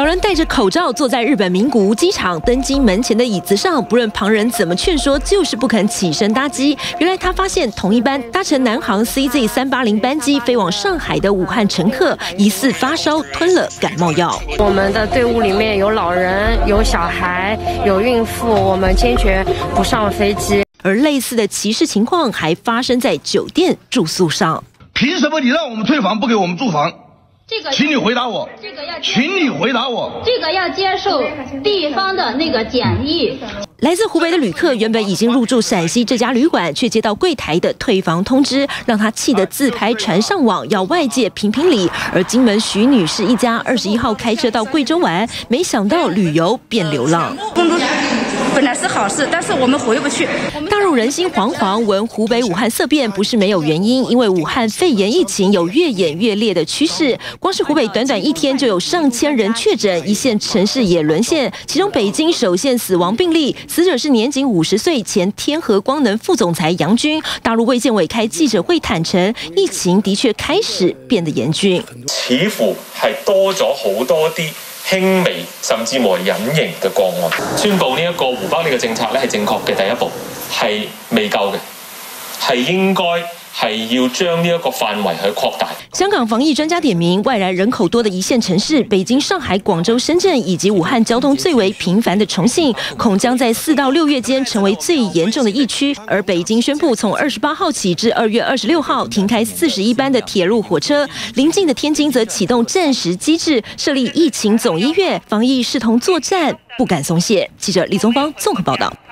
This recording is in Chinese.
人戴着口罩坐在日本名古屋机场登机门前的椅子上，不论旁人怎么劝说，就是不肯起身搭机。原来他发现同一班搭乘南航 CZ380班机飞往上海的武汉乘客疑似发烧，吞了感冒药。 我们的队伍里面有老人、有小孩、有孕妇，我们坚决不上飞机。 而类似的歧视情况还发生在酒店住宿上。 凭什么你让我们退房不给我们住房？请你回答我。请你回答我。 这个要接受地方的那个检疫。 来自湖北的旅客原本已经入住陕西这家旅馆，却接到柜台的退房通知，让他气得自拍传上网，要外界评评理。而金门徐女士一家21号开车到贵州玩，没想到旅游变流浪。 本来是好事，但是我们回不去。 大陆人心惶惶，闻湖北武汉色变不是没有原因，因为武汉肺炎疫情有越演越烈的趋势。光是湖北短短1天就有上千人确诊，一线城市也沦陷。其中北京首现死亡病例，死者是年仅50岁前天合光能副总裁杨军。大陆卫健委開記者會坦承，疫情的確開始變得嚴峻， 似乎係多咗好多啲輕微甚至乎隱形嘅個案。宣布呢一個湖北呢個政策咧係正確嘅第一步，係未夠嘅，係應該係要將呢一個範圍去擴大。 香港防疫專家點名，外來人口多的一線城市北京、上海、廣州、深圳以及武漢交通最為頻繁的重慶，恐將在4到6月間成為最嚴重的疫區。而北京宣布從28號起至2月26號停開41班的鐵路火車，鄰近的天津則啟動戰時機制，設立疫情總醫院，防疫視同作戰，不敢鬆懈。記者李宗芳綜合報道。